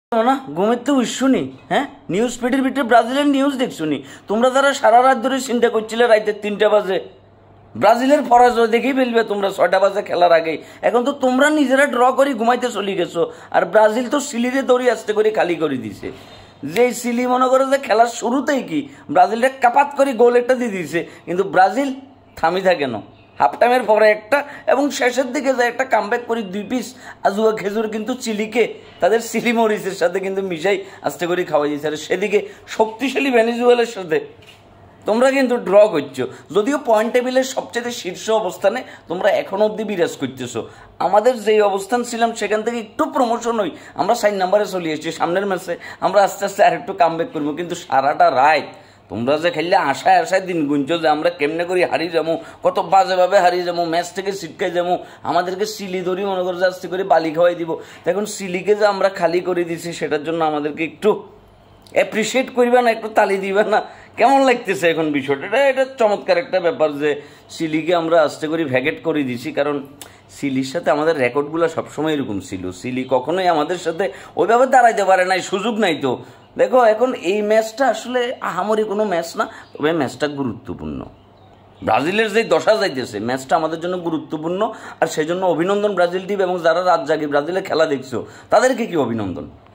না ঘুমের তো উৎসুনি। হ্যাঁ, নিউজ ফিডের ভিতরে ব্রাজিলের নিউজ দেখছুনি তোমরা, যারা সারা রাত ধরে চিন্তা করছিলে রাইতে 3টা বাজে ব্রাজিলের পরাজয় দেখেই ফেলবে তোমরা 6টা বাজে খেলার আগেই। এখন তো তোমরা নিজেরা ড্র করে ঘুমাইতে চলে গেছো, আর ব্রাজিল তো সিলিরে দড়ি আস্তে করে খালি করে দিছে। যে সিলি মনে করে যে খেলার শুরুতেই কি ব্রাজিলটা কাপাত করে গোল একটা দিয়ে দিয়েছে, কিন্তু ব্রাজিল থামি থাকে না। হাফ টাইমের পরে একটা এবং শেষের দিকে যায় একটা কামব্যাক করি 2 পিস আজুয়া খেজুর কিন্তু চিলিকে তাদের চিলি মরিচের সাথে কিন্তু মিশাই আস্তে করে খাওয়া দিয়েছে। আর সেদিকে শক্তিশালী ভেনেজুয়েলার সাথে তোমরা কিন্তু ড্র করছো, যদিও পয়েন্ট টেবিলের সবচেয়ে শীর্ষ অবস্থানে তোমরা এখন অবধি বিরাজ করতেছো। আমাদের যেই অবস্থান ছিলাম সেখান থেকে একটু প্রমোশন হই, আমরা 4 নম্বরে চলে এসেছি। সামনের ম্যাচে আমরা আস্তে আস্তে আরেকটু কামব্যাক করবো, কিন্তু সারাটা রাত তোমরা যে খেললে আশায় আশায় দিন গুনছো যে আমরা কেমনে করে হারিয়ে যাবো, কত বাজেভাবে হারিয়ে যাবো, ম্যাচ থেকে ছিটকাই যাবো, আমাদেরকে সিলি ধরি মনে করে যে আস্তে করে বালি খাওয়াই দিব। এখন সিলিকে যে আমরা খালি করে দিছি সেটার জন্য আমাদেরকে একটু অ্যাপ্রিসিয়েট করবে না, একটু তালি দিবে না? কেমন লাগতেছে এখন বিষয়টা? এটা চমৎকার একটা ব্যাপার যে সিলিকে আমরা আস্তে করে ভ্যাকেট করে দিছি, কারণ সিলির সাথে আমাদের রেকর্ডগুলো সবসময় এরকম ছিল। সিলি কখনোই আমাদের সাথে ওইভাবে দাঁড়াইতে পারে নাই, সুযোগ নাই। তো দেখো এখন এই ম্যাচটা আসলে আহামরি কোনো ম্যাচ না, তবে ম্যাচটা গুরুত্বপূর্ণ। ব্রাজিলের যেই দশা যাইতেছে ম্যাচটা আমাদের জন্য গুরুত্বপূর্ণ, আর সেই জন্য অভিনন্দন ব্রাজিল টিম এবং যারা রাত জাগি ব্রাজিলের খেলা দেখছো তাদেরকে কি অভিনন্দন।